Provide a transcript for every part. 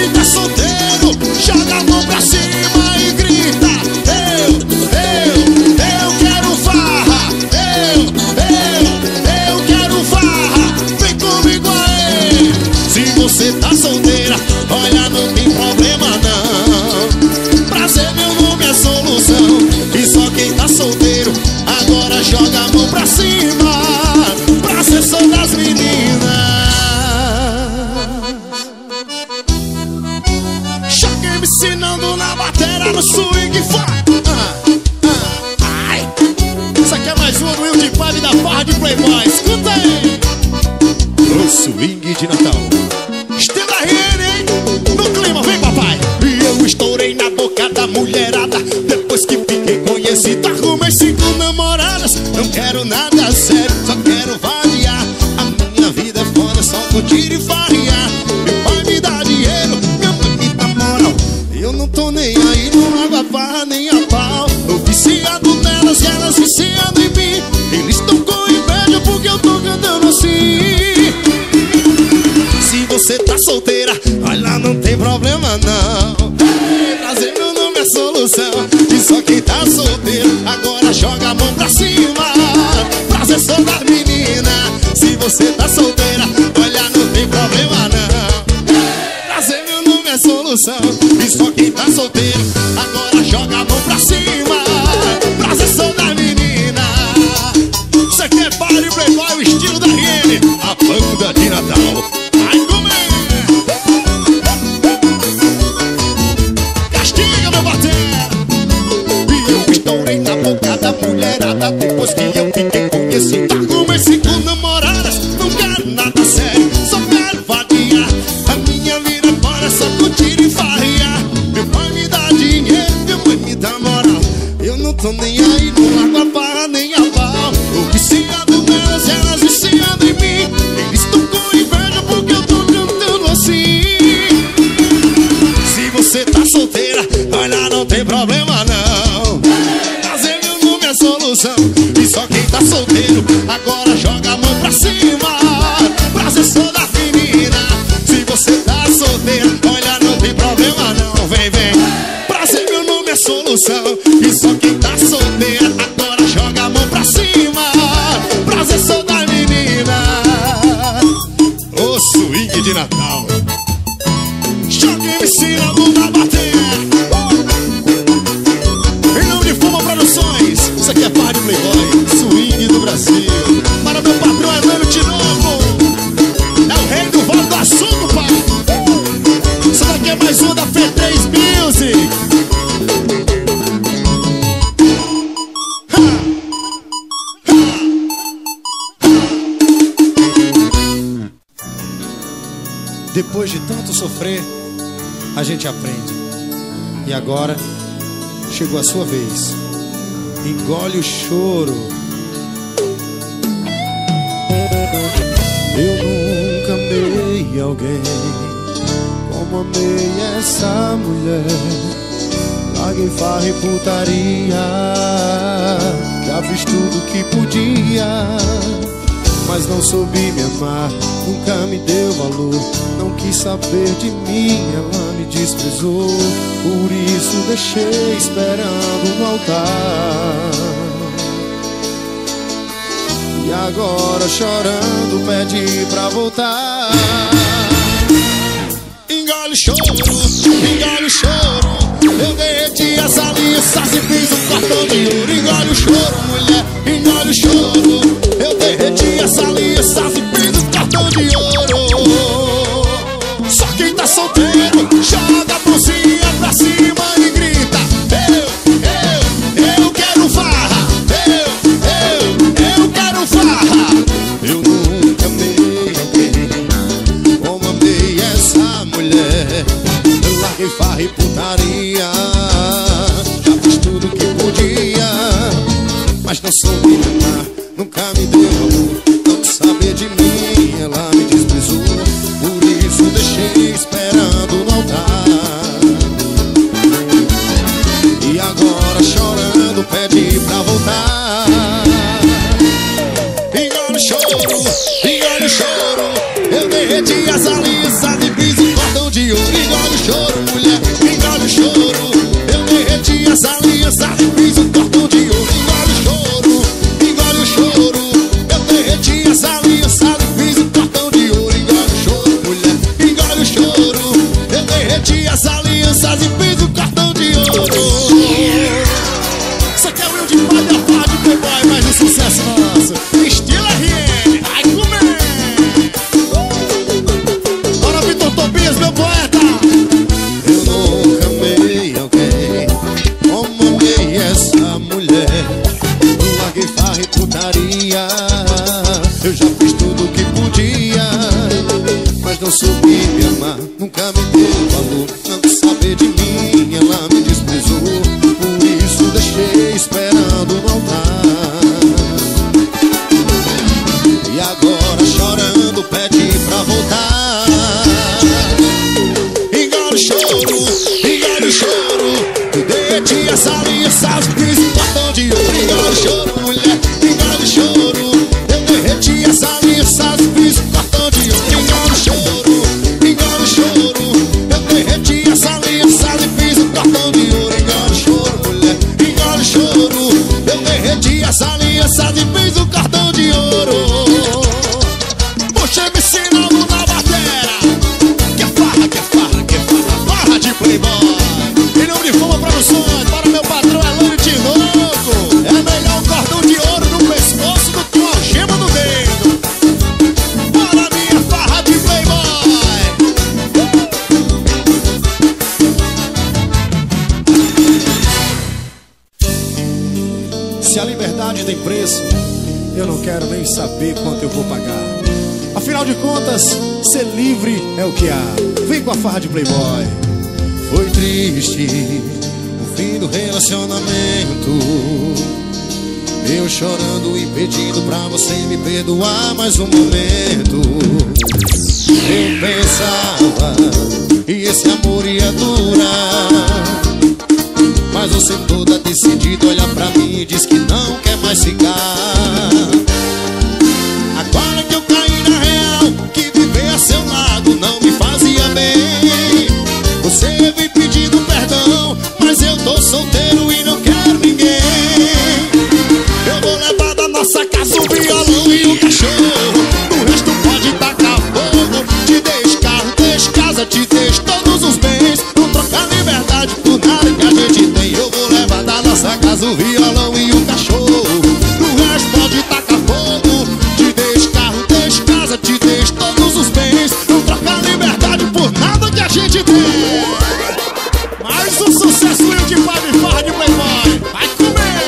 quem tá solteiro, joga a mão pra cima e grita: eu quero farra, eu quero farra, vem comigo aí. Se você tá solteira, olha, não tem problema não. Prazer, meu nome é solução. E só quem tá solteiro, agora joga a mão pra cima. Prazer, sou das meninas. Joguei me ensinando na bateria, no swing ai. Isso aqui é mais uma do Will de Pai da Farra de Playboy. Escuta aí. O swing de Natal. Estenda a rede, hein? No clima, vem papai. E eu estourei na boca da mulherada. Depois que fiquei conhecido, arrumei 5 namoradas. Não quero nada sério, só quero variar. A minha vida é foda, só curtir e variar. Meu pai me dá dinheiro, minha mãe me dá moral. Eu não tô nem aí, não hago a barra nem a pau. Tô viciado nelas e elas viciando em mim. Eles tão com inveja porque eu tô cantando assim. Se você tá solteira, olha, não tem problema não. Prazer, meu nome é solução. E só quem tá solteiro, agora joga a mão pra cima. Prazer, sou das meninas. Se você tá solteira, olha, não tem problema não. Prazer, meu nome é solução. E só quem tá solteiro, agora joga a mão pra cima. Prazer, sou das meninas. Isso aqui é Party Playboy, o estilo da Riene, a banda de Natal. Vai comer! Castiga, meu batera! E eu estourei na boca da mulherada. Depois que eu fiquei conhecido, arrumei 5 namoradas. Não quero nada sério, só quero vadiar. A minha vida agora é só curtir e farrear. Meu pai me dá dinheiro, minha mãe me dá moral. Eu não tô nem aí, não largo a barra nem a pau. Tô viciado nelas, elas viciando em mim. Eles tão com inveja porque eu tô cantando assim. Se você tá solteira, olha, não tem problema não. Prazer, meu nome é solução. E só quem tá solteiro, agora joga a mão pra cima. Prazer, sou da menina. Se você tá solteira, olha, não tem problema não. Vem, vem. Prazer, meu nome é solução. E só quem tá solteira, agora joga a mão pra cima. Prazer, sou da menina. O swing de Natal. Joguei me ensinando na bateria. Em nome de Fuma Produções. Isso aqui é Party Playboy, swing do Brasil. Para meu patrão Heleno Tinoco. É o rei do Vale do Açúcar, pai. Isso daqui é mais uma da F3 Music. Depois de tanto sofrer, a gente aprende. E agora chegou a sua vez. Engole o choro. Eu nunca amei alguém como amei essa mulher. Larguei farra e putaria, já fiz tudo que podia, mas não soube me amar, nunca me deu valor. Não quis saber de mim, ela me desprezou. Por isso deixei esperando no altar. E agora chorando pede pra voltar. Engole o choro, engole o choro. Eu derreti as alianças e fiz um cordão de ouro. Engole o choro, mulher, engole o choro. Eu derreti as alianças e fiz um cordão de ouro. Só quem tá solteiro, joga a mãozinha pra cima e grita: eu quero farra. Eu quero farra. Eu nunca amei alguém como amei essa mulher. Eu larguei farra e putaria, já fiz tudo que podia, mas não soube me amar, nunca me deu amor. Não quis saber de mim, ela me desprezou. Por isso deixei esperando no altar. E agora chorando pede pra voltar. Engole o choro, engole o choro. Eu derreti as alianças e fiz um cordão de ouro. Engole o Dias, meu poeta. Eu nunca amei alguém como amei essa mulher. Larguei farra e putaria, eu já fiz tudo o que podia, mas não soube me amar, nunca me deu valor. Não quis saber de mim, ela me desprezou, por isso deixei esperando no altar. E agora chorando pede pra voltar. Engole o choro, tu derreti essa aliança, fiz um cartão de ouro. Engole o choro, mulher, engole o choro, eu derreti essa aliança, fiz um cartão de ouro. Engole o choro, eu derreti essa aliança e fiz um cartão de ouro. Engole o choro, mulher, engole o choro, eu derreti essa aliança e fiz um cartão de ouro. Puxa, me ensinando na batera, que é farra, que é farra, que é farra, farra de Playboy. Em nome de Fuma Produções, para meu patrão Elane Tinoco, é melhor um cordão de ouro no pescoço do que uma algema no dedo. Para minha farra de Playboy. Se a liberdade tem preço, eu não quero nem saber quanto eu vou pagar. Afinal de contas, ser livre é o que há. Vem com a farra de Playboy. Foi triste o fim do relacionamento, eu chorando e pedindo pra você me perdoar mais um momento. Eu pensava que esse amor ia durar, mas você toda decidida olha pra mim e diz que não quer mais ficar. Agora que eu caí na real, que viver a seu lado não me fazia bem. Você vem pedindo perdão, mas eu tô solteiro e não quero ninguém. Eu vou levar da nossa casa o violão e o cachorro, o resto pode tacar fogo. Te deixo carro, deixo casa, te deixo todos os bens. Não trocar liberdade por nada que a gente tem. Eu vou levar da nossa casa o violão e o cachorro, o resto pode tacar fogo. Te deixo carro, deixo casa, te deixo todos os bens. Não trocar liberdade por nada que a gente tem. Mais um sucesso, Will de Pab e farra de Playboy. Vai comer.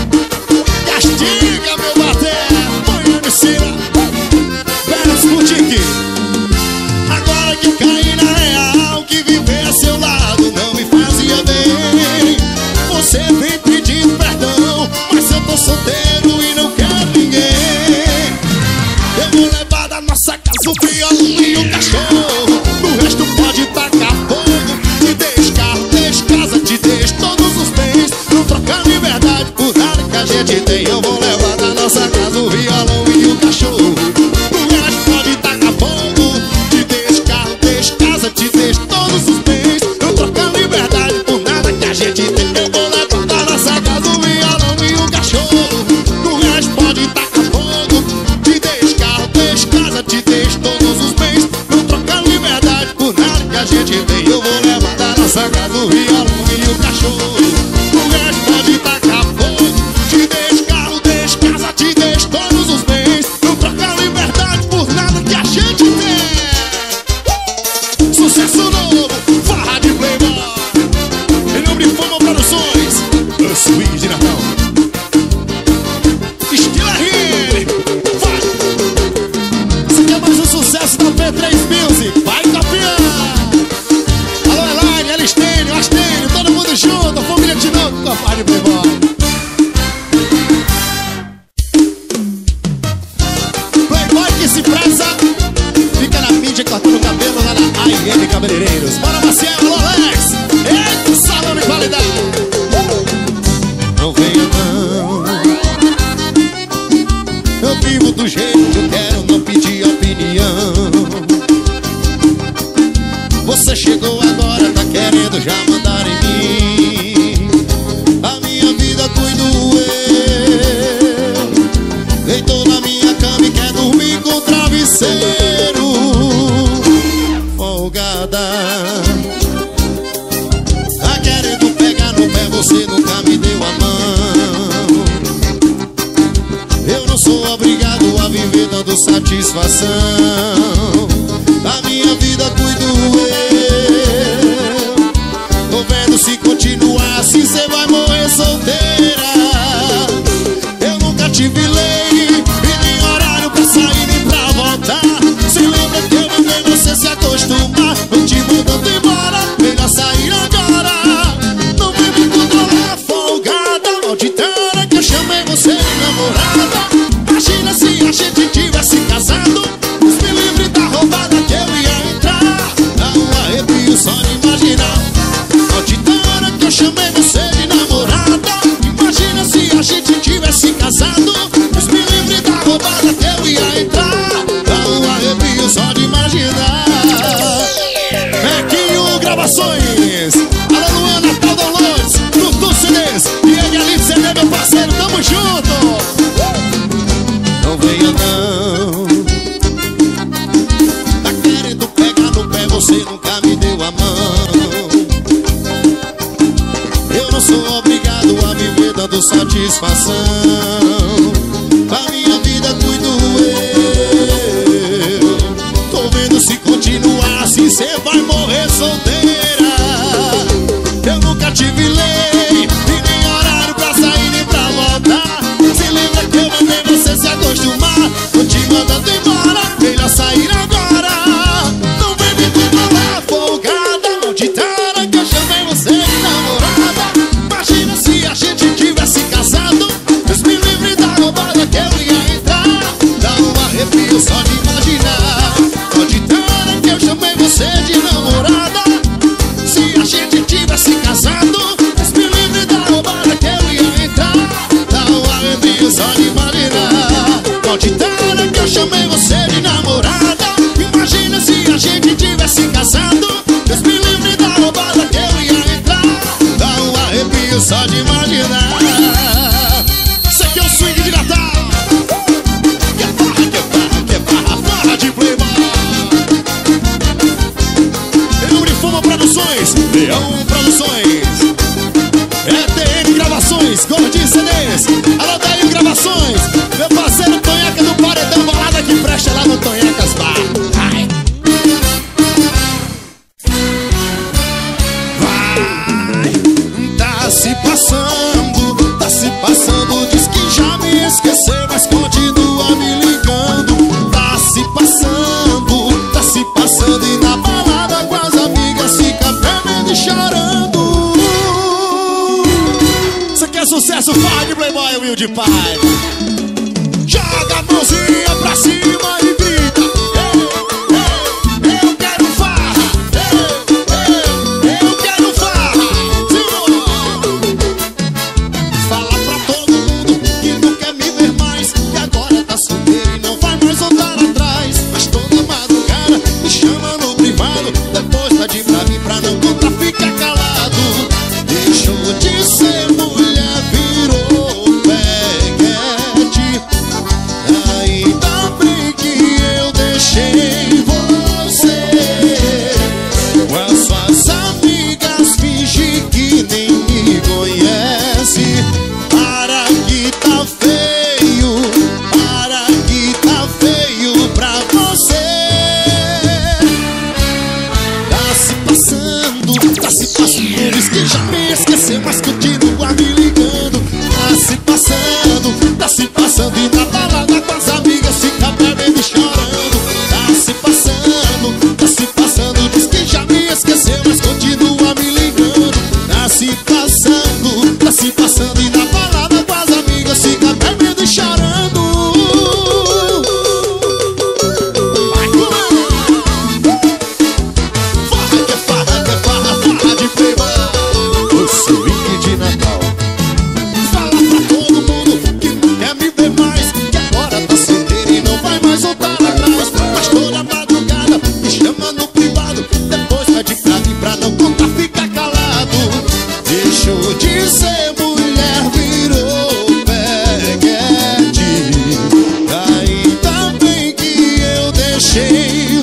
Castiga, meu batera. Põe a piscina. Belos Boutique. Agora que eu caí na real, que viver a seu lado não me fazia bem. Você vem pedindo perdão, mas eu tô solteiro e não quero ninguém. Eu vou levar da nossa casa o violão e o cachorro, o resto pode tacar fogo. Te deixo carro, deixo casa, te deixo todos os bens. Não trocar liberdade por nada que a gente tem. Eu vou levar da nossa casa o violão e o cachorro, o resto pode tacar fogo. Te deixo carro, deixo casa, te deixo todos os bens. Não trocar liberdade por nada que a gente tem. Eu vou levar da nossa casa o violão e o cachorro, o resto pode tacar fogo. Te deixo carro, deixo casa, te deixo todos os bens. Não trocar liberdade por nada que a gente tem. Eu vou levar da nossa casa o violão e o cachorro, o resto pode tacar fogo. Te deixo carro, deixo casa, te deixo todos os bens. Não trocar liberdade por nada que a gente tem. Sucesso novo, farra de Playboy. Em nome de Fama Produções, o swing de Natal. Estilo RN. Vai. Esse aqui é mais um sucesso da P3 Music. Vai, campeão. Alô, Elaine, Elistênio, Astênio, todo mundo junto. Família de novo com a farra de Playboy. Playboy que se preza, fica na mídia cortando o cabelo lá na AIM Cabeleireiros. Bora, Marcelo, alô, Alex. Eita, salão de qualidade. Não venha não, eu vivo do jeito que eu quero, não pedi opinião. Você chegou agora, tá querendo já mandar em mim. A minha vida cuido eu. Deitou na minha cama e quer dormir com travesseiro. Folgada, tá querendo pegar no pé, você nunca me deu a mão. Eu não sou obrigado a viver dando satisfação. A minha vida cuido eu. Produções. Alô, Luana, Tal Downloads, Tutu CDs e ele ali de CD, meu parceiro, tamo junto. Não venha não, Tá querendo pegar no pé, você nunca me deu a mão. eu não sou obrigado a viver dando satisfação. Da minha vida cuido eu. Tô vendo se continuar assim, cê vai morrer solteira. Eu nunca tive lei, E nem horário pra sair nem pra voltar. se lembra que eu mandei você se acostumar. Tô te mandando embora, melhor sair agora. Não vem me controlar, folgada, maldita, que eu chamei você de namorada. Imagina se a gente tivesse casado. Deus me livre da roubada que eu ia entrar. Dá um arrepio só de imaginar. Maldita, que eu chamei você de namorada. Se a gente tivesse casado, Deus me livre da roubada que eu ia entrar. Dá um arrepio só de imaginar. Maldita, que eu chamei você de namorada. Imagina se a gente tivesse casado. Deus me livre da roubada que eu ia entrar. Dá um arrepio só de imaginar. Isso aqui é o swing de Natal. Que farra, que farra, que farra, farra de Playboy. Eurifuma Produções, Leão Produções, ETN Gravações, Gordinho CDs, Alô Daí Gravações, meu parceiro Tonhaca do Paredão, balada que presta lá no Tonhacas Bar. Ai. Vai, tá se passando, diz que já me esqueceu, mas continua me ligando. Tá se passando e na balada com as amigas fica bebendo e chorando. Isso aqui é sucesso, farra de Playboy, Will Pai. Joga a mãozinha pra cima e grita: eu quero farra, eu quero farra. Fala pra todo mundo que não quer me ver mais, que agora tá solteiro e não vai mais voltar atrás. Mas toda madrugada me chama no privado, depois pede pra mim pra não contar, fica calado. Deixou de ser mulher, virou peguete. Ainda bem que eu deixei você. Com as suas amigas finge que nem me conhece. Para que tá feio, para que tá feio pra você. Tá se passando, diz que já me esqueceu, mas continua me ligando. Tá se passando e na balada com as amigas fica bebendo e chorando. Tá se passando, diz que já me esqueceu, mas continua me ligando. Tá se passando e na balada com as amigas fica bebendo e chorando. Vai farra, farra de Playboy. o swing de Natal. Fala pra todo mundo que não quer me ver mais, que agora tá solteiro e não vai mais voltar atrás. Mas toda madrugada me chama no privado, depois pede pra mim pra não contar, fica calado. Deixou de ser mulher, virou peguete. Ainda bem que eu deixei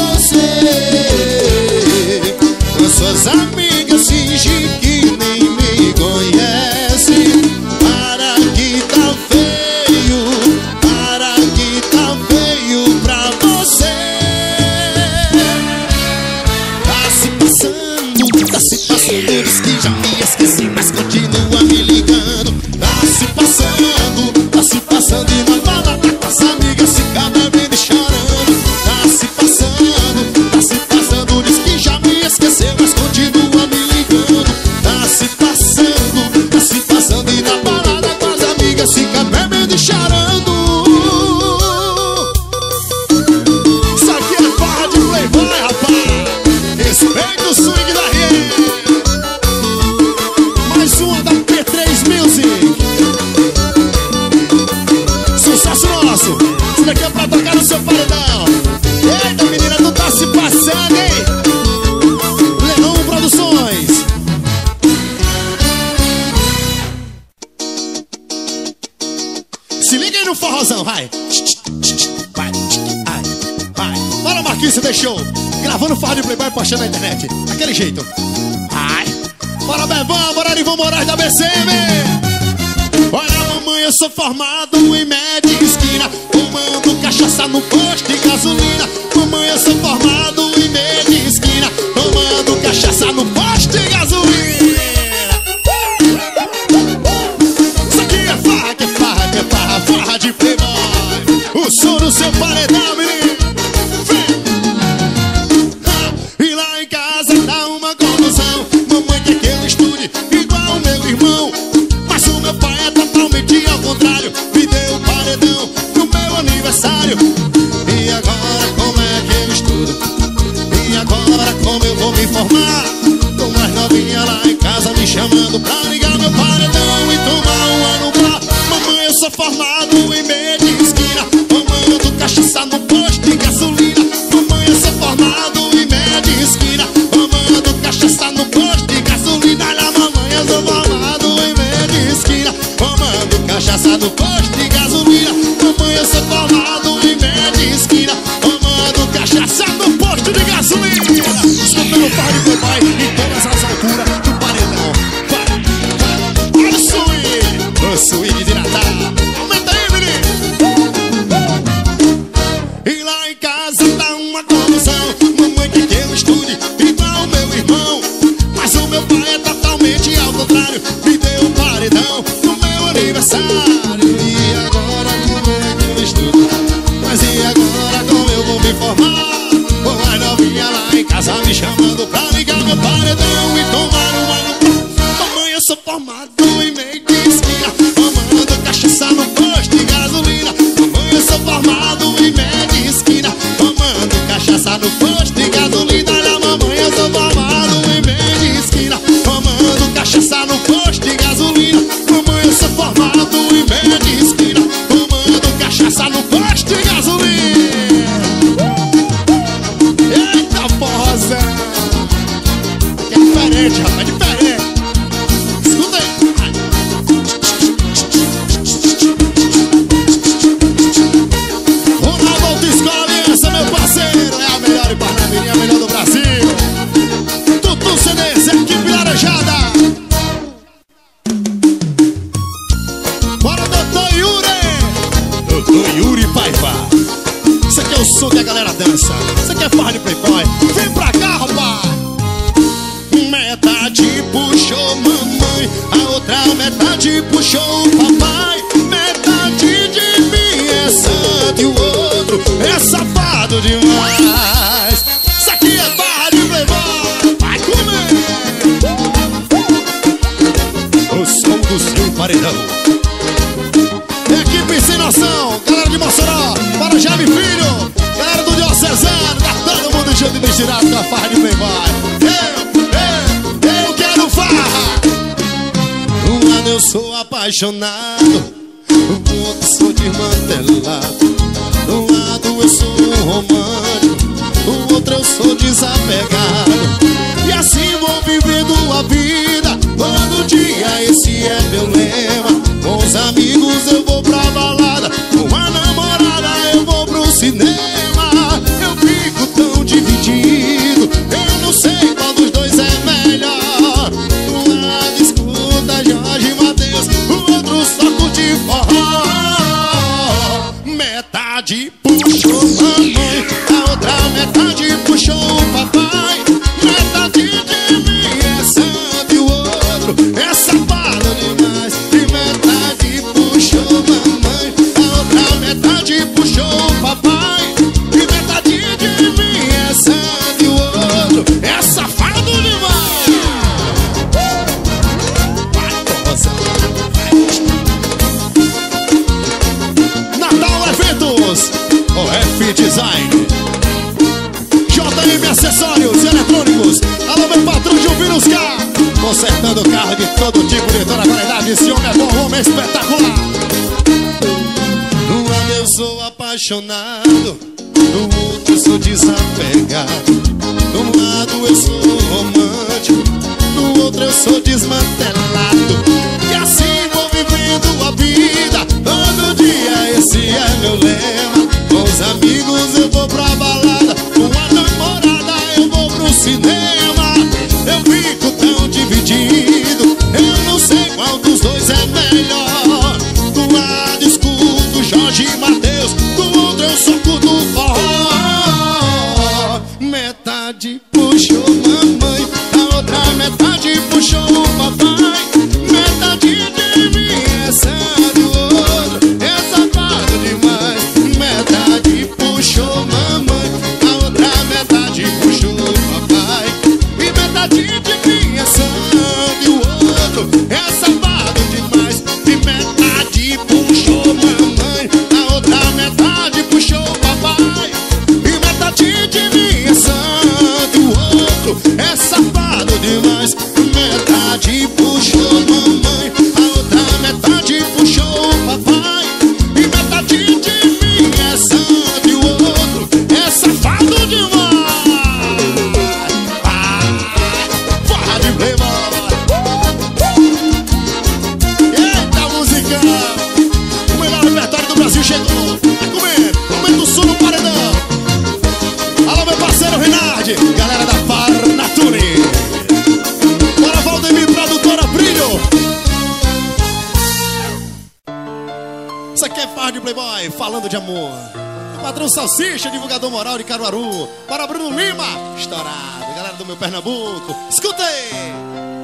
você. Com suas amigas finge que nem me conhece. Para que tá feio, para que tá feio pra você. Tá se passando, diz que já me esqueci, mas continua me ligando. Tá se passando e na balada com as amigas fica bebendo e chorando. Tá se passando, diz que já me esqueceu, mas continua me ligando. Tá show. Gravando farra de Playboy e postando na internet. Daquele jeito. Ai. Bora, Bevão, bora de Ivan Moraes da BCM. Olha, mamãe, eu sou formado em média esquina, tomando cachaça no posto de gasolina. Mamãe, eu sou formado em média esquina, tomando cachaça no posto de gasolina. Isso aqui é farra, que é farra, que é farra, farra de Playboy. O som do seu paredão, menino. E lá em casa dá uma confusão. Mamãe quer que eu estude igual o meu irmão, mas o meu pai é totalmente ao contrário. Me deu um paredão no meu aniversário. E agora como é que eu estudo? E agora como eu vou me formar? Com mais novinha lá em casa me chamando pra ligar meu paredão e tomar um ano pra. Mamãe, eu sou formado em média esquina, tomando cachaça no posto de gasolina. Mamãe, eu sou formado em média esquina, tomando cachaça no posto de gasolina. Olha, mamãe, eu sou formado em média esquina, tomando cachaça no posto de gasolina. Mamãe, eu sou formado em média esquina, tomando cachaça no posto de gasolina. Escutando o farra de Playboy em todas as alturas do paredão. Vai. Olha o swing de Natal. Aumenta aí, menino. E lá em casa tá uma confusão. Mamãe quer que eu estude igual o meu irmão, mas o meu pai é totalmente ao contrário. Me deu um paredão no meu aniversário. E agora como é que eu estudo? Mas e agora como eu vou me formar? Com a novinha lá em casa me chamando pra ligar meu paredão e tomar um ano. Mamãe, eu sou formado em média esquina, tomando cachaça no posto de gasolina. Mamãe, eu sou formado em média esquina, tomando cachaça no posto de gasolina. Olha, mamãe, eu sou formado em média esquina, tomando cachaça no posto de gasolina. Mamãe, eu sou formado em média esquina, tomando cachaça no posto de gasolina. Eita, porra! É diferente, rapaz, é diferente. Escuta aí. Ronaldo Autoescola Aliança, meu parceiro, é a melhor em Parnamirim, a melhor do Brasil. Tutu CDs, equipe laranjada. Bora, doutor Yuri. Doutor Yuri Paiva. Isso aqui é o som que a galera dança. Isso aqui é farra de Playboy. Vem pra cá, rapaz. Metade puxou mamãe, a outra metade puxou o papai. Metade de mim é santo e o outro é safado demais. Isso aqui é barra de Playboy. Vai comer. O som do seu paredão. Equipe sem noção, galera de Mossoró, para Jaime Filho, galera do Diocesano, tá todo mundo junto e misturado com a farra de Playboy. Eu quero farra. Um lado eu sou apaixonado, do outro sou desmantelado. Do lado eu sou romântico, do outro eu sou desapegado. E assim vou vivendo a vida, todo dia esse é meu lema. Com os amigos eu vou pra balada, com a namorada eu vou pro cinema. Eu fico tão dividido, eu não sei qual dos dois é melhor. Um lado escuta Jorge Mateus, o outro só curte forró. Metade puxou mamãe, a outra metade puxou o papai. Metade de mim é santo e o outro é safado demais. E metade puxou mamãe, a outra metade puxou o papai. E metade de mim é santo e o outro é safado demais. Natal Eventos, OF Design, JM Acessórios Eletrônicos. Alô, meu patrão de Ouvinos K, consertando carro de todo tipo, de toda qualidade. Esse homem é bom, homem espetacular. No lado eu sou apaixonado, no outro eu sou desapegado. No lado eu sou romântico, no outro eu sou desmantelado. E assim vou vivendo a vida, todo dia esse é meu lema. Com os amigos eu vou pra balada, com a namorada puxou mamãe, a outra metade puxou o papai. Metade de mim é sangue do outro, é safado demais. Metade puxou mamãe, a outra metade puxou o papai. E metade de mim é sangue, o outro é safado demais. E metade puxou mamãe, a outra metade puxou o papai. E metade de mim é sangue, o outro é safado demais. Metade puxou mamãe, a outra metade puxou o papai. E metade de mim é sangue, o outro é safado demais. Forra de playboy. Eita, musicão! O melhor repertório do Brasil chegou. Vai comer, aumenta o som no paredão. Alô, meu parceiro Renardi, galera da Farnature. Bora, Valdemir, produtora Brilho. Isso aqui é Farra de Playboy, falando de amor. O patrão Salsicha, divulgador moral de Caruaru. Bora, Bruno Lima, estourado. Galera do meu Pernambuco, escuta aí.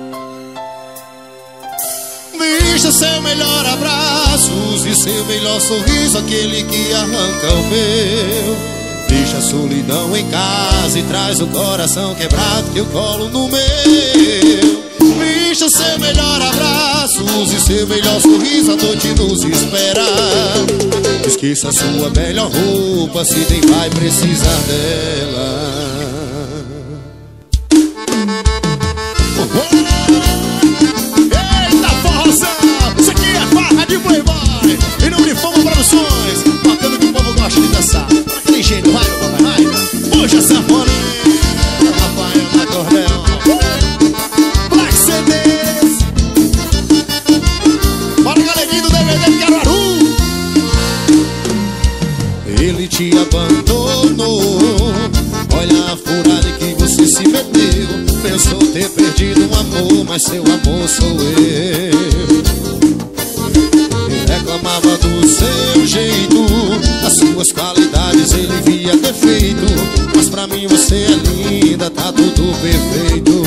Vista seu melhor abraço, use seu melhor sorriso, aquele que arranca o meu. Deixa a solidão em casa e traz o coração quebrado que eu colo no meu. Vista seu melhor abraço, use seu melhor sorriso, a noite nos espera. Esqueça a sua melhor roupa, se nem vai precisar dela. Eita, forrozão! Isso aqui é Farra de Playboy, em nome de Fama Produções, tocando que o povo gosta de dançar. Aquele jeito, vai, papai, vai. Hoje é sanfoneiro, Rafael da Cordel, Black CDs. Bora, galeguinho do DVD de Caruaru. Ele te abandonou, olha a furada que você se meteu. Pensou ter perdido um amor, mas seu amor sou eu. Ele reclamava do seu jeito, das suas qualidades ele via defeito. Mas pra mim você é linda, tá tudo perfeito.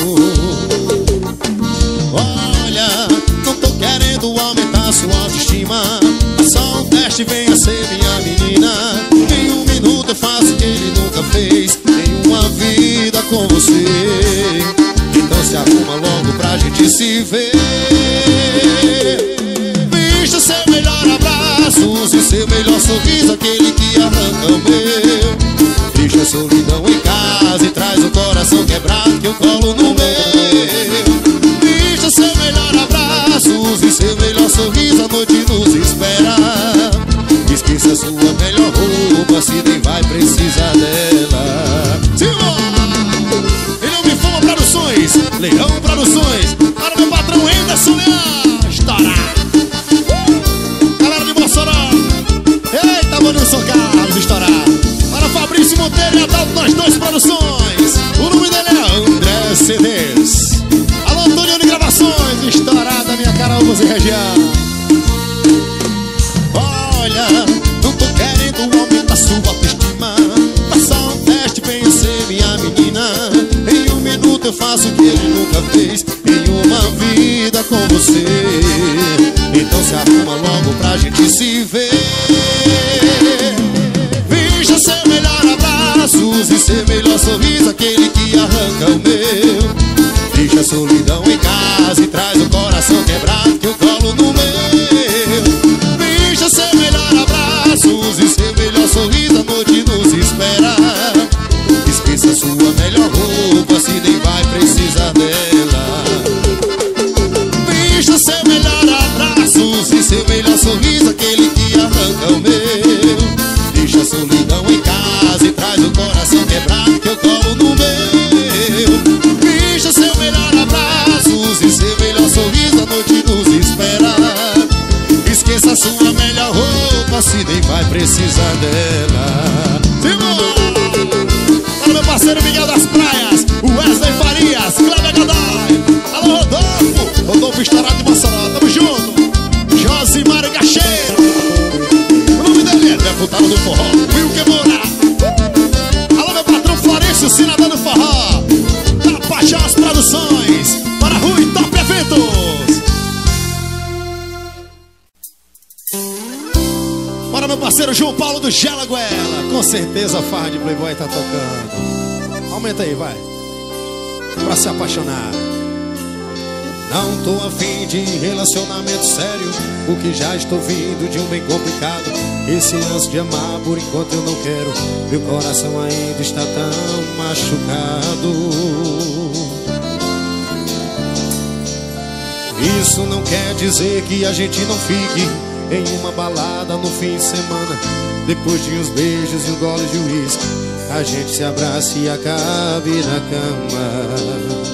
Olha, não tô querendo aumentar sua autoestima, é só um teste, venha ser minha menina. Em um minuto eu faço o que ele nunca fez, em uma vida com você. Então se arruma logo pra gente se ver. Vista seu melhor abraço, use seu melhor sorriso, aquele que arranca o meu. Deixa a solidão em casa e traz o coração quebrado que eu colo no meu. Vista seu melhor abraço, use seu melhor sorriso, a noite nos espera. Esqueça a sua melhor roupa, se nem vai precisar dela. Em nome de Fama Produções, Leão Produções, para o meu patrão Anderson Leão, estourado. Galera de Mossoró, eita, mano, eu sou Carlos, estourado. Para Fabrício Monteiro e Adalto, nós dois produções. O nome dele é André CDs. Alô, Antônio de Gravações, estourada, minha Caraúbas e região. Olha, não tô querendo aumentar sua autoestima, faça um teste, venha ser minha menina. Em um minuto eu faço o que ele nunca fez, em uma vida com você. Então se arruma logo pra gente se ver. Vista seu melhor abraço, use seu melhor sorriso, aquele que arranca o meu. Deixa a solidão em casa e traz o coração quebrado que eu colo no meu. Vista seu melhor abraço, use seu melhor sorriso, a noite nos espera. Esqueça a sua melhor roupa, se nem vai precisar dela. Vista seu melhor abraço, use seu melhor sorriso, aquele que arranca o meu. Deixa a solidão em casa e traz o coração quebrado que eu colo no meu. Vista seu melhor abraço, use seu melhor sorriso, a noite nos espera. Esqueça a sua melhor roupa, se nem vai precisar dela. Para meu parceiro Miguel das Praias, o Wesley Farias, Cleber Godoy. Alô, Rodolfo, Rodolfo estourado de Mossoró, tamo junto. Josimar Gacheiro, o nome dele é deputado do forró, Wilker Moura. Alô, meu patrão Florencio, Cidadão do Forró. Paulo do Gelaguela. Com certeza a farra de Playboy tá tocando. Aumenta aí, vai. Pra se apaixonar. Não tô afim de relacionamento sério, porque já estou vindo de um bem complicado. Esse lance de amar por enquanto eu não quero. Meu coração ainda está tão machucado. Isso não quer dizer que a gente não fique em uma balada no fim de semana. Depois de uns beijos e um gole de uísque, a gente se abraça e acabe na cama.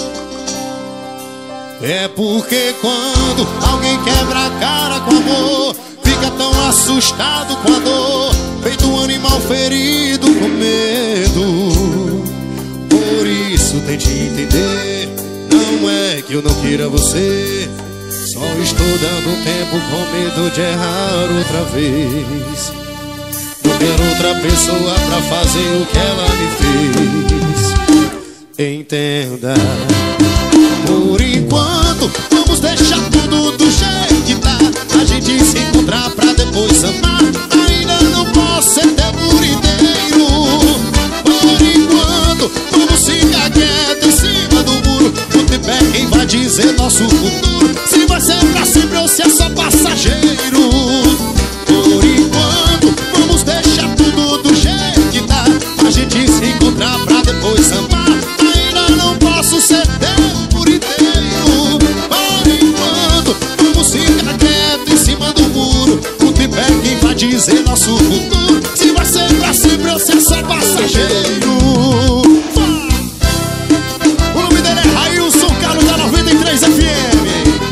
É porque quando alguém quebra a cara com amor, fica tão assustado com a dor, feito um animal ferido com medo. Por isso tente entender, não é que eu não queira você, só estou dando um tempo com medo de errar outra vez. Não quero outra pessoa pra fazer o que ela me fez. Entenda. Por enquanto, vamos deixar tudo do jeito que tá. A gente se encontrar pra depois amar. Ainda não posso ser teu por inteiro. Por enquanto, vamos ficar quieto em cima do muro. O tempo é quem vai dizer nosso futuro, se vai ser pra sempre ou se é só passageiro. Por enquanto, vamos deixar tudo do jeito que tá. A gente se encontrar pra depois amar. Ainda não posso ser teu por inteiro. Por enquanto, vamos ficar quieto em cima do muro. O tempo é quem vai dizer nosso futuro, se vai ser pra sempre ou se é só passageiro. O nome dele é Railson Carlos da 93 FM.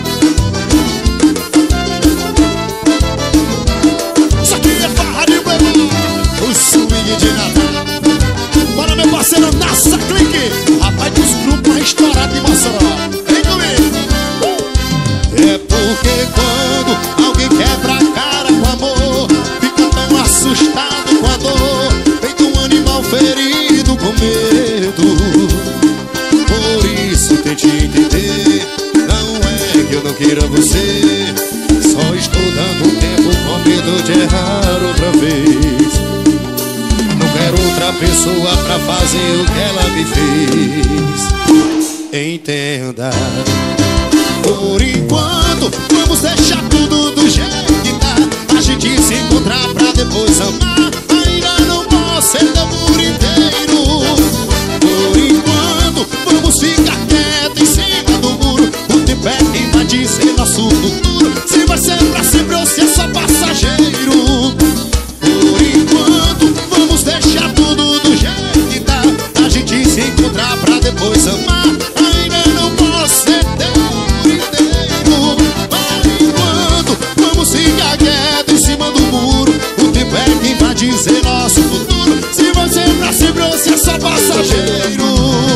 Isso aqui é farra de Playboy, o swing de Natal. Bora, meu parceiro Nassa Clique, rapaz dos grupos estourados de Mossoró. Vem comigo. É porque quando alguém quebra a cara com amor, fica tão assustado com a dor, feito um animal ferido com medo. Por isso tente entender, não é que eu não queira você, só estou dando um tempo com medo de errar outra vez. Não quero outra pessoa pra fazer o que ela me fez. Entenda. Por enquanto, vamos deixar tudo do jeito que tá. A gente se encontrar pra depois amar. Ainda não posso ser teu por inteiro. Por enquanto, vamos ficar quieto em cima do muro. O tempo é quem vai dizer nosso futuro, se vai ser pra sempre ou se é só passageiro. Por enquanto, vamos deixar tudo do jeito que tá. A gente se encontrar pra depois amar. Ainda não posso ser teu por inteiro. Por enquanto, vamos ficar quieto em cima do muro. O tempo é quem vai dizer nosso futuro, se vai ser pra sempre ou se é só passageiro.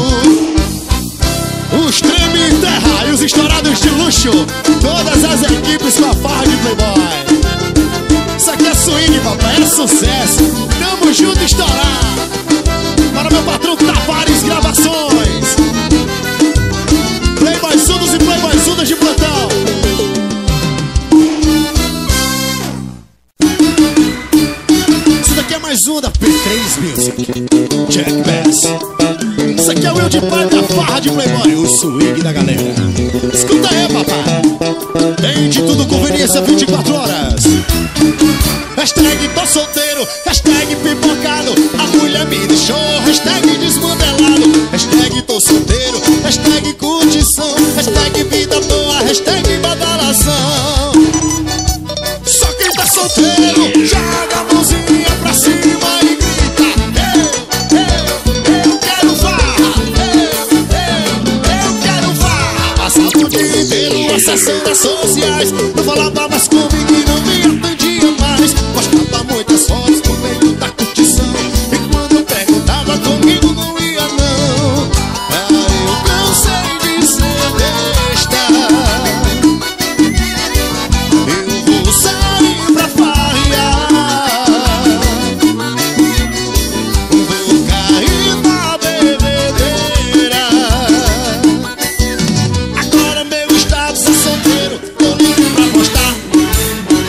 Os treme terra e os estourados de luxo, todas as equipes com a farra de Playboy. Isso aqui é swing, papai, é sucesso. Tamo junto, estourar. Para meu patrão Tavares Gravações, Playboyzudos e Playboyzudas de plantão. Isso daqui é mais um da P3 Music, Jack Bass. Isso aqui é o Will de Pai da farra de Playboy, o swing da galera. Escuta aí, papai. Tem de tudo, conveniência 24 horas. Hashtag tô solteiro, hashtag pipocado, a mulher me deixou, hashtag desmantelado. Hashtag tô solteiro, hashtag curtição, hashtag vida boa, hashtag badalação. Só quem tá solteiro, joga a mãozinha pra cima e grita: eu quero farra, eu quero farra. Passava o dia inteiro acessando as sociais, não falava mais comigo e não me atendia mais. Postava muitas fotos no meio da curtição, e quando eu perguntava comigo não ia não. Eu cansei de ser besta, eu vou sair pra farrear, vou cair na bebedeira. Agora meu status é solteiro, tô livre pra postar.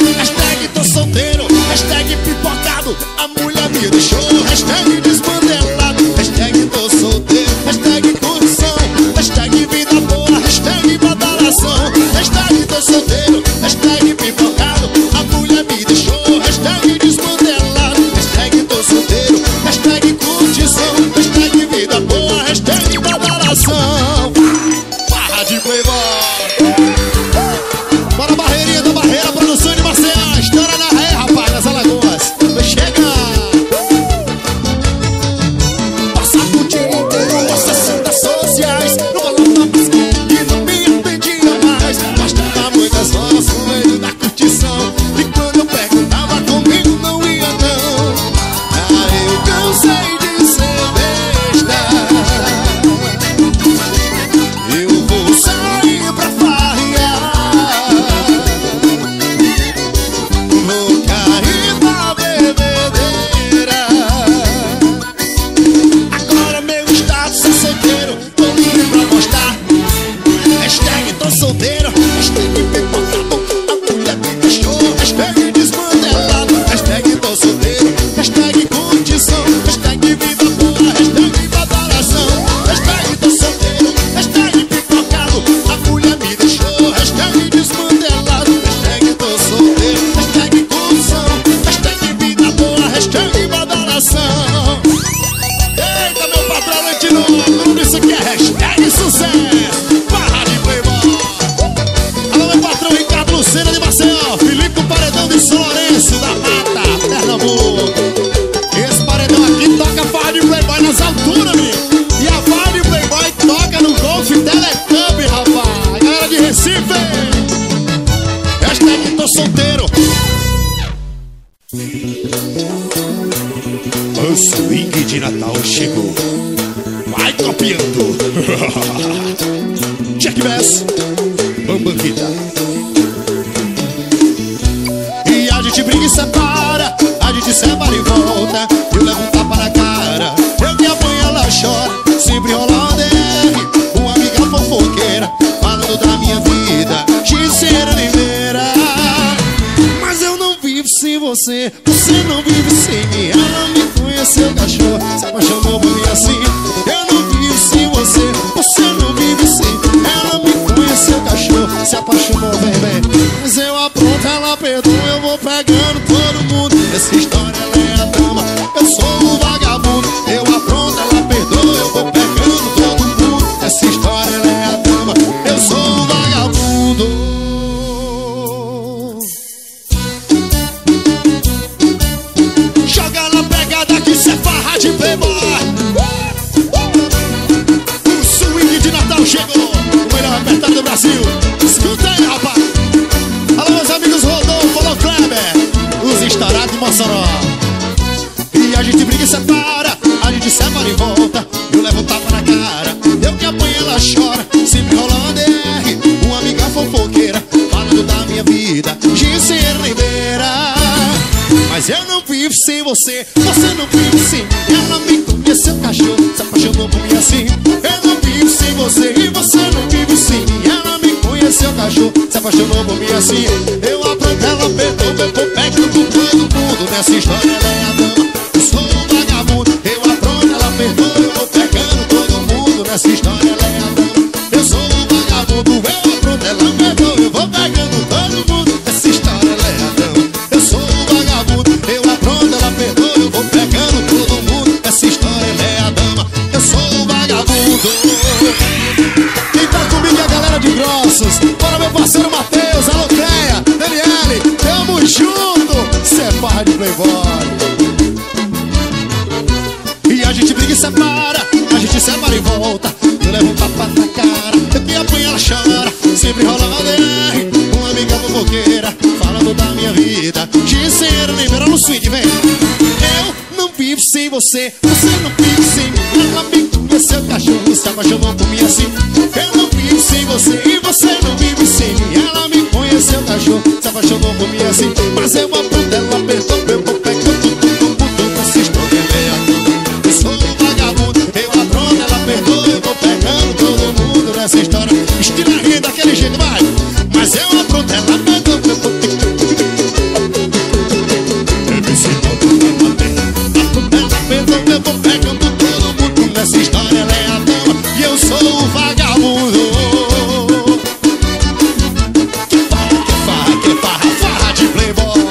badalação. Farra de Playboy. Bora, Barreirinha da Barreira, produção de Maceió. Estoura na ré, rapaz, nas Alagoas. Chega. Passa o dia inteiro acessando as sociais, no valor da pesquisa e não me entendia mais. Bastava muitas horas no meio da curtição, e quando eu perguntava comigo não ia não. Aí eu cansei de ser besta. Eu vou sair pra farrear, vou cair na bebedeira. Agora meu status é solteiro, tô livre pra postar. Hashtag tô solteiro, hashtag pipocado, a mulher me deixou. Hashtag desmantelado, hashtag tô solteiro, hashtag curtição, hashtag vida boa, hashtag badalação. Hashtag tô solteiro, hashtag pipocado, a mulher me deixou. Hashtag desmantelado, hashtag tô solteiro, hashtag curtição, hashtag vida boa, hashtag badalação. Eita, meu patrão Lentino, isso aqui é hashtag sucesso. Farra de Playboy. Alô, meu patrão Ricardo Lucena de Maceió, Filipe do Paredão de São Lourenço da Mata, Pernambuco. Esse paredão aqui toca Farra de Playboy nas alturas, menino. E a Farra de Playboy toca no Golf Telecamp, rapaz. Galera de Recife. Hashtag tô solteiro. O swing de Natal chegou. Vai copiando. Check Bass, Bambanquita. E a gente briga e separa, a gente separa e volta. Eu levo um tapa na cara, eu que apanho ela chora. Sempre rola uma DR, uma amiga fofoqueira, falando da minha vida, Gisele Oliveira. Mas eu não vivo sem você, você não vive sem mim. Ela me conheceu, cachorro, se apaixonou por mim assim. Eu não vivo sem você, você não vive sem. Ela me conheceu, cachorro, se apaixonou, bem. Mas eu apronto, ela perdoa, eu vou pegando todo mundo. Essa história ela é a dama, eu sou o vagabundo. Eu apronto, ela perdoa, eu vou pegando todo mundo. Essa história ela é a dama, eu sou o vagabundo. Joga na pegada que cê é farra de Playboy. O swing de Natal chegou, o melhor repertório do Brasil. Escuta aí, rapaz. Alô, meus amigos Rodolfo, alô, Kleber, os estourados de Mossoró. E a gente briga e separa, a gente separa e volta. Eu levo um tapa na cara, eu que apanho ela chora. Sempre rola uma DR, uma amiga fofoqueira, falando da minha vida, Gisele Oliveira. Mas eu não vivo sem você, você não vive sem mim. Ela me conheceu, cachorro, se apaixonou por mim assim. Eu não vivo sem você e você não vive sem mim. Ela me conheceu, cachorro, se apaixonou por mim assim. Eu apronto, ela perdoa, eu vou pegando todo mundo. Nessa história ela é a dama, eu sou um vagabundo. Eu apronto, ela perdoa, eu vou pegando todo mundo. Nessa história ela é a dama, eu sou um vagabundo. Eu apronto, ela perdoa, eu vou pegando todo mundo. Nessa história ela é a dama, eu sou um vagabundo. Eu apronto, ela perdoa, eu vou pegando todo mundo. Essa história ela é a dama, eu sou um vagabundo. Quem tá comigo é a galera de Grossos. Bora, meu parceiro Matheus, alô Cleia, Daniele, tamo junto. Cê é farra de Playboy. E a gente briga e separa, a gente separa e volta. Eu levo um tapa na cara, eu que apanho ela chora. Sempre rola uma DR, uma amiga fofoqueira, falando da minha vida, Gisele Oliveira no swing, vem. Eu não vivo sem você, você não vive sem mim. Ela me conheceu, cachorro, se apaixonou por mim assim. Eu não vivo sem você e você não vive sem mim. Ela me conheceu, cachorro, se apaixonou por mim assim. Mas eu apronto, ela apertou, eu vou pegando todo mundo. Essa história é a dama, eu sou um vagabundo. Eu apronto, ela perdoa, eu vou pegando todo mundo. Nessa história, estilo daquele jeito, vai. Mas eu apronto, ela perdoa, eu vou pegando. Eu vou pegando todo mundo. Nessa história ela é a dama e eu sou o vagabundo. Que farra, farra de Playboy.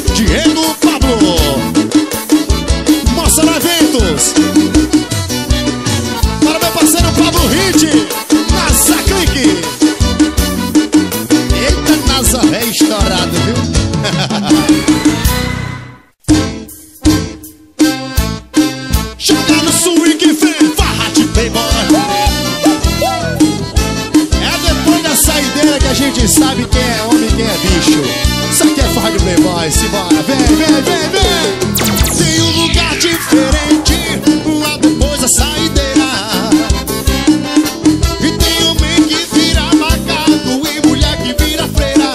Diego Pablo, Mostra Eventos. Playboy, simbora, vem, vem, vem, vem. Tem um lugar diferente, lá depois da saideira. E tem homem que vira macaco e mulher que vira freira.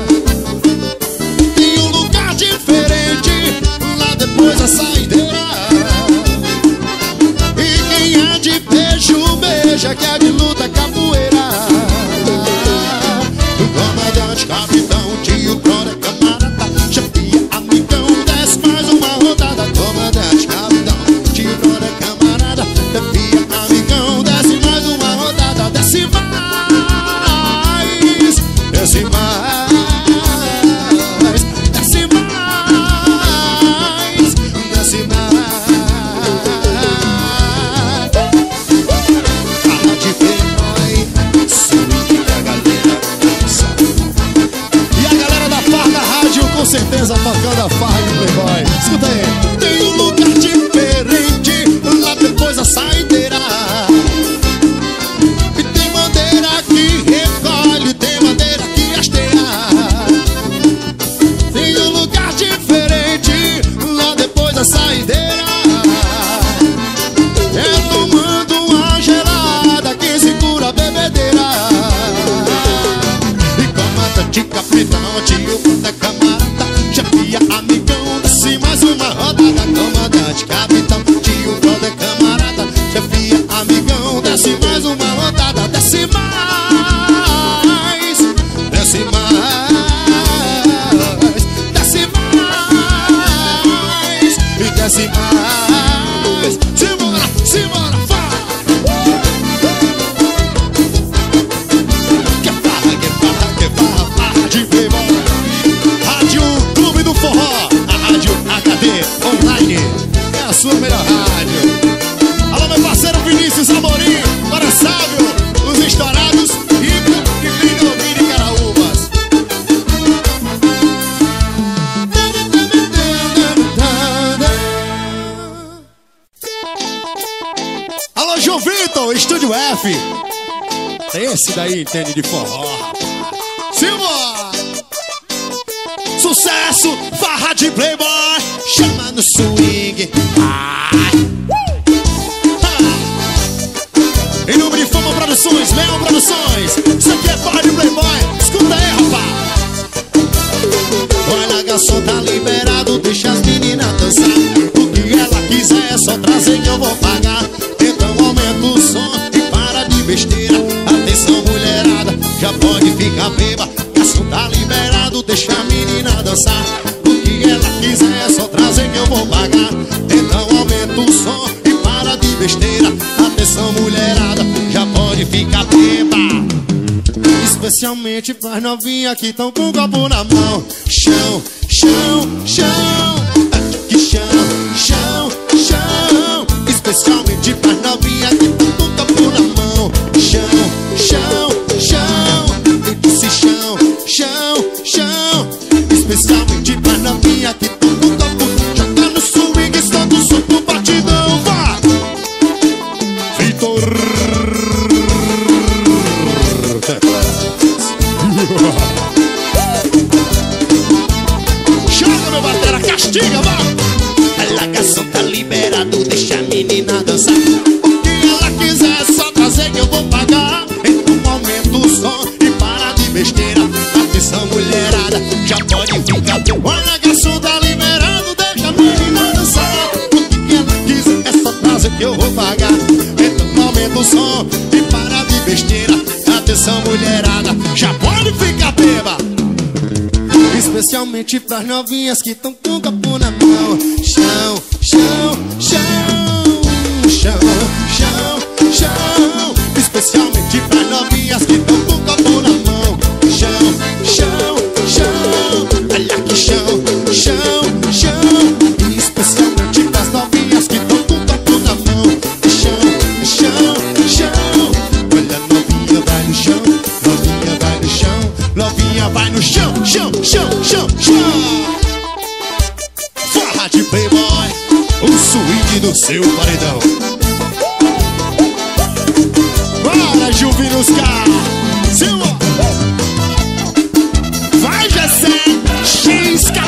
Tem um lugar diferente, lá depois da saideira. E quem é de beijo, beija, que é de luta, capoeira. Comandante, capitão, tio, brother, camarada, chefia, amigão, desce mais uma rodada. Comandante, capitão, tio, brother, camarada, chefia, amigão, desce mais uma rodada. Desce mais, desce mais, desce mais, desce mais. Fala de Playboy, swing da galera. E a galera da Farda Rádio com certeza tocando a farra de Playboy. Escuta aí. Tem um lugar diferente, lá depois da saideira. E tem bandeira que recolhe, tem bandeira que hasteia. Tem um lugar diferente, lá depois da saideira. É tomando uma gelada que segura a bebedeira. E comandante, capitão, tio, da camarada, chefia, amigão, desce mais uma rodada. Comandante, capitão, tio, brother, camarada, chefia, amigão, desce mais uma rodada. Desce mais, desce mais, desce mais, e desce mais. Simbora, simbora, vai! Que farra, farra de Playboy. Rádio Clube do Forró, a rádio HD online. É a sua melhor rádio. Alô, meu parceiro Vinícius Amorim, para Sábio, os estourados, Rico e Filho de Caraúbas. Alô, João Vitor, Estúdio F. Esse daí entende de forró, rapaz. Simbora! Sucesso, farra de Playboy, chama no swing. Em nome de Fama Produções, Leão Produções, isso aqui é farra de Playboy, escuta aí, rapaz. Olha, garçom, tá liberado, deixa as meninas dançar. O que ela quiser é só trazer que eu vou pagar. Então aumenta o som e para de besteira. Atenção, mulherada, já pode ficar beba. Garçom, tá liberado, deixa a menina dançar. O que ela quiser é só trazer que eu vou pagar. Então aumenta o som e para de besteira. Atenção, mulherada, já pode ficar beba. Especialmente pras novinhas que tão com o copo na mão. Chão, chão, chão, que chão, chão, chão. Especialmente pras novinhas que tão com o copo na mão. Chão, chão, chão, eu disse chão, chão, chão. Especialmente pras novinhas que tão com o copo. Já tá no swing, está do som do batidão, vai! Vitor joga, meu batera, castiga, vai! A garçom tá liberado, deixa a menina dançar. O que ela quiser é só trazer que eu vou pagar. Então aumenta o som e para de besteira. Atenção, mulherada, já pode ficar. Olha, a garçom tá liberado, deixa a menina dançar. O que ela quiser é só trazer que eu vou pagar. Então aumenta o som e para de besteira. Atenção, mulherada, já pode ficar beba. Especialmente pras novinhas que tão com o copo na mão. Chão, chão, chão, chão, chão, chão. Especialmente pras novinhas que tão com o copo na mão. Chão, chão, chão. Olha que chão, chão, chão. Especialmente pras novinhas que tão com o copo na mão. Chão, chão, chão. Olha, novinha vai no chão, novinha vai no chão, novinha vai no chão, chão, chão, chão, chão. Farra de Playboy, o swing do seu paredão. Bora, Juvinusca, Silva. Vai, Gessé, X,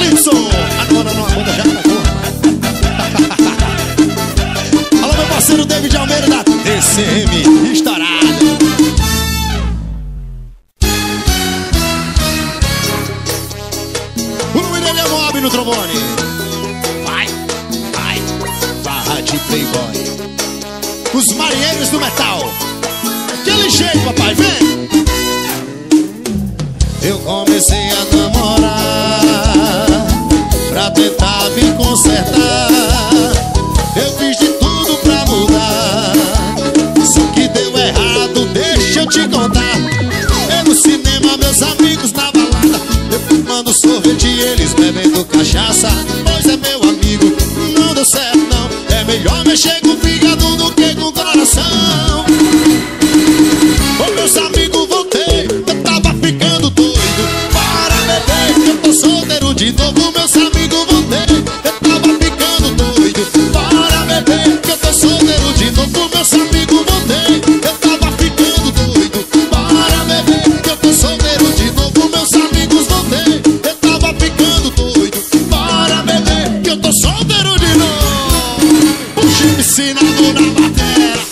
parceiro da TCM, estourado. O nome dele é Mob no trombone. Vai, vai, Farra de Playboy. Os marinheiros do metal. Aquele jeito, papai, vem. Eu comecei a namorar pra tentar me consertar. Eu fiz de tudo pra mudar, só que deu errado, deixa eu te contar. Eu no cinema, meus amigos na balada, eu fumando sorvete e eles bebendo cachaça. Pois é, meu amigo, não deu certo não. É melhor mexer com o fígado do que com o coração. Ô meus amigos, voltei, eu tava ficando doido. Para beber, eu tô solteiro de novo. Meus amigos, voltei, eu tava ficando doido. Para beber, que eu tô solteiro de novo. Meus amigos, voltei, eu tava ficando doido. Para beber, que eu tô solteiro de novo. Meus amigos, voltei, eu tava ficando doido. Para beber, que eu tô solteiro de novo. Puxa e piscinado na batera.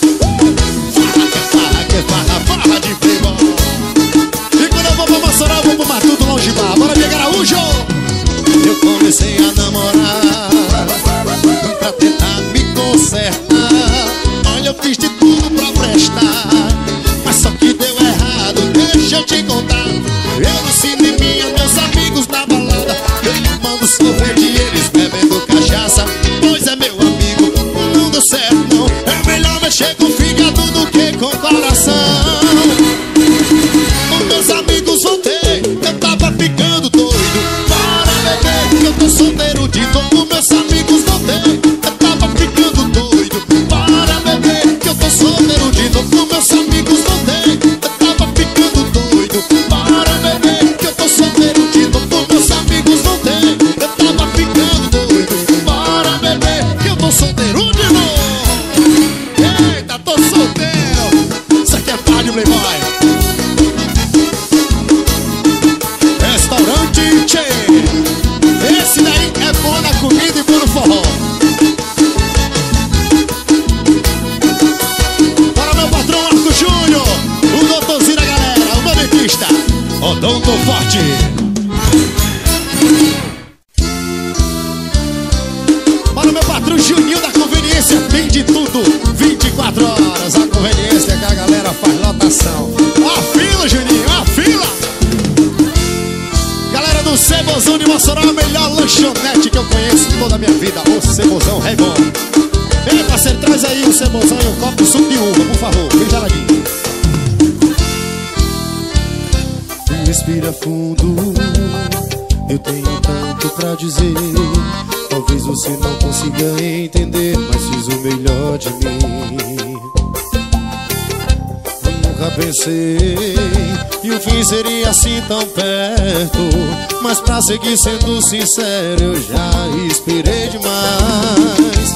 Farra de Playboy. E quando eu vou pra Mossoró, eu vou pro Matuto Longe Bar. Bora, Diego Araújo. Eu comecei a namorar pra tentar me consertar. Olha, eu fiz de tudo pra prestar, mas só que deu errado, deixa eu te contar. Eu no cineminha, meus amigos na balada, eu fumando sorvete e eles bebendo cachaça. Pois é, meu amigo, não deu certo não. É melhor mexer com o fígado do que com o coração. Os meus amigos, voltei, eu tava ficando doido. Para beber, que eu tô solteiro de novo. Meus amigos, voltei, eu tava ficando doido. Para beber, que eu tô solteiro de novo. Meus amigos, voltei, eu tava ficando doido. Para beber, que eu tô solteiro de novo. Meus amigos, voltei, eu tava ficando doido. Para beber, que eu tô solteiro de novo. Eita, tô solteiro. Isso aqui é Farra de Playboy. Restaurante Tchê. Esse daí é bom na comida e bom no forró. Para meu patrão Marco Júnior, o doutorzinho da galera, o bandetista Odonto Forte. Para meu patrão Juninho da conveniência, tem de tudo, 24 horas. A conveniência que a galera faz lotação. A fila, Juninho, a fila. Galera do Cebozão de Mossoró, a melhor lanchonete que eu conheço em toda a minha vida. O Cebozão é bom. Ei, parceiro, traz aí o Cebozão e um copo de suco de uva, por favor, bem geladinho. Respira fundo, eu tenho tanto pra dizer. Talvez você não consiga entender, mas fiz o melhor de mim. Eu nunca pensei que o fim seria assim tão perto, mas pra seguir sendo sincero, eu já esperei demais.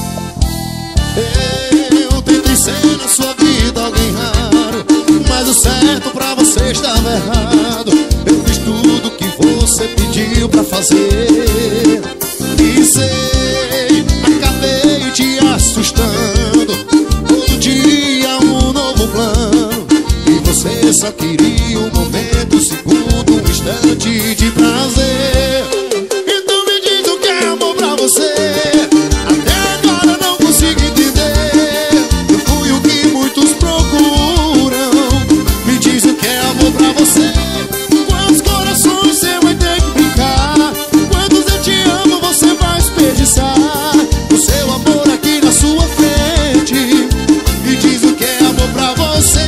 Eu tentei ser na sua vida alguém raro, mas o certo pra você estava errado. Eu fiz tudo que você pediu pra fazer e sei, acabei te assustando. Todo dia um novo plano, e você só queria um momento, um segundo, um instante de prazer. Então me diz o que é amor pra você. Até agora não consigo entender. Eu fui o que muitos procuram. Me diz o que é amor pra você. Quantos corações você vai ter que brincar? Quantos eu te amo você vai desperdiçar? O seu amor aqui na sua frente. Me diz o que é amor pra você.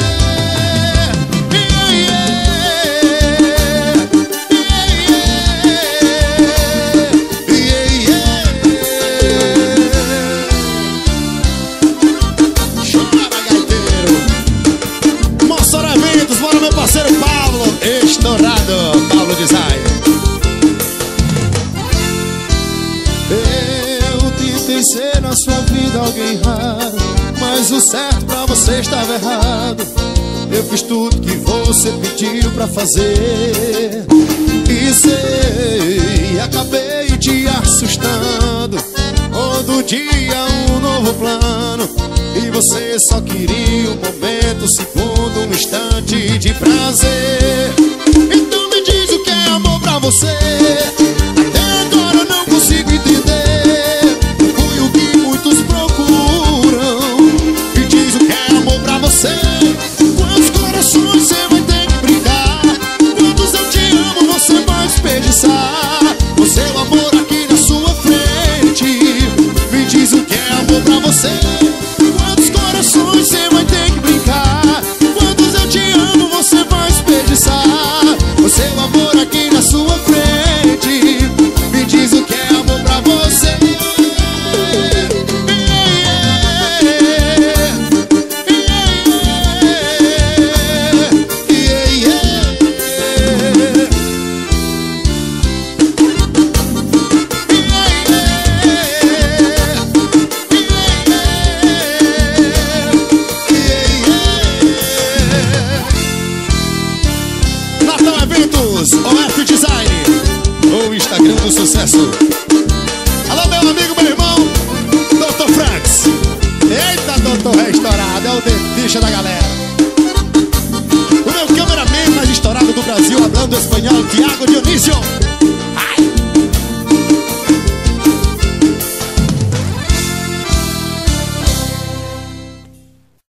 Parceiro Pablo, estourado, Pablo Design. Eu tentei ser na sua vida alguém raro, mas o certo pra você estava errado. Eu fiz tudo que você pediu pra fazer e sei, acabei te assustando. Todo dia um novo plano, E você só queria um momento, um segundo, um instante de prazer. Então me diz o que é amor pra você. Até agora eu não consigo entender. Foi o que muitos procuram. Me diz o que é amor pra você. Quantos corações você vai ter que brincar? Quantos eu te amo você vai desperdiçar? O seu amor aqui na sua frente. Me diz o que é amor pra você. Quantos corações você vai ter que brincar? Quantos eu te amo você vai desperdiçar? O seu amor aqui na sua frente. Me diz o que é amor pra você. Natal Eventos, OF Design, o Instagram do sucesso. Alô, meu amigo, meu irmão, Dr. Franks. Eita, doutor estourado, é o dentista da galera. O meu cameraman mais estourado do Brasil, hablando espanhol, Thiago Dionísio.